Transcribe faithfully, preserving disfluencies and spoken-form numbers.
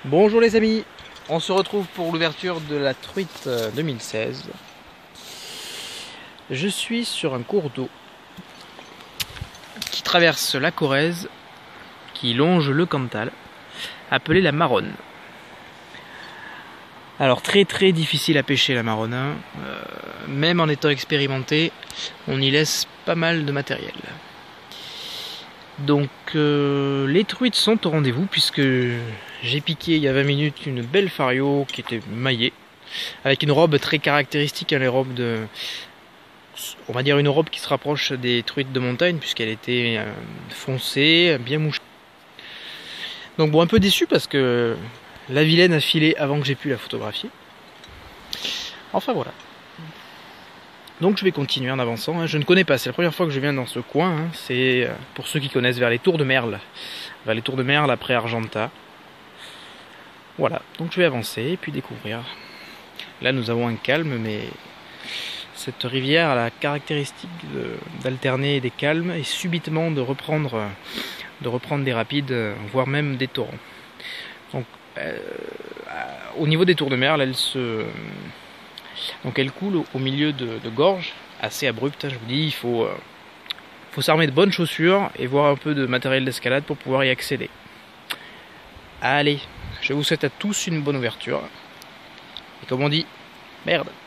Bonjour les amis, on se retrouve pour l'ouverture de la truite deux mille seize. Je suis sur un cours d'eau qui traverse la Corrèze, qui longe le Cantal, appelé la Maronne. Alors très très difficile à pêcher la Maronne, hein. euh, même en étant expérimenté, on y laisse pas mal de matériel. Donc euh, les truites sont au rendez-vous puisque j'ai piqué il y a vingt minutes une belle fario qui était maillée avec une robe très caractéristique, hein, les robes de, on va dire une robe qui se rapproche des truites de montagne puisqu'elle était euh, foncée, bien mouchée. Donc bon, un peu déçu parce que la vilaine a filé avant que j'ai pu la photographier. Enfin voilà. Donc je vais continuer en avançant, hein. Je ne connais pas, c'est la première fois que je viens dans ce coin, hein. C'est pour ceux qui connaissent vers les Tours de Merle, vers les Tours de Merle après Argentat. Voilà, donc je vais avancer et puis découvrir. Là nous avons un calme, mais cette rivière a la caractéristique d'alterner des calmes et subitement de reprendre, de reprendre des rapides, voire même des torrents. Donc euh, au niveau des Tours de Merle, elle se... Donc elle coule au milieu de, de gorges, assez abruptes, je vous dis, il faut, euh, faut s'armer de bonnes chaussures et voir un peu de matériel d'escalade pour pouvoir y accéder. Allez, je vous souhaite à tous une bonne ouverture. Et comme on dit, merde.